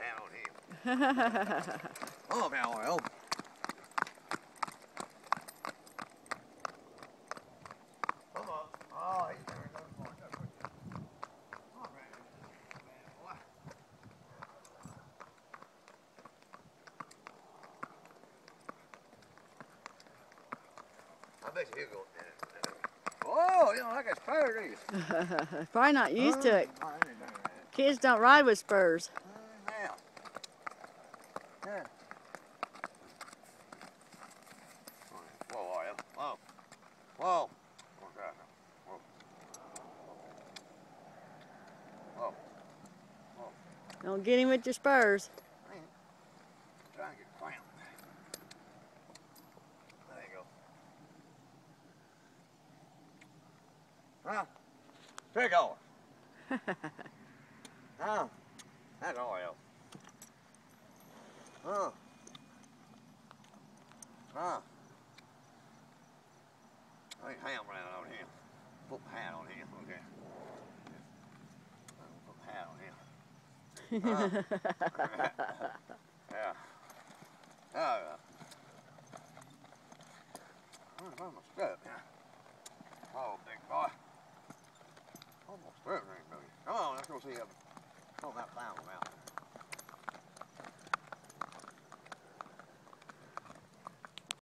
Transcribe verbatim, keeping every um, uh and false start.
hand on him. Oh, now, well. Come on. Oh, he's there. Oh, man. Man, boy. I bet you he'll go. Oh, you don't like a spur, do you? Probably not used uh, to it. I didn't know that. Kids don't ride with spurs. Uh, now. Yeah. Whoa, are you? Whoa. Whoa. Okay. Whoa. Whoa. Whoa. Don't get him with your spurs. I ain't trying to get cramped. There you go. Huh? Take off. Huh? That's Oreo. Huh? Huh? I ain't ham around on him. Put the hat on him, okay? Put the hat on him. Huh? Yeah. Oh, yeah. Where's my strap now? Oh, big boy. Almost there, ain't no. Come on, let's go see him. Oh, that found him out.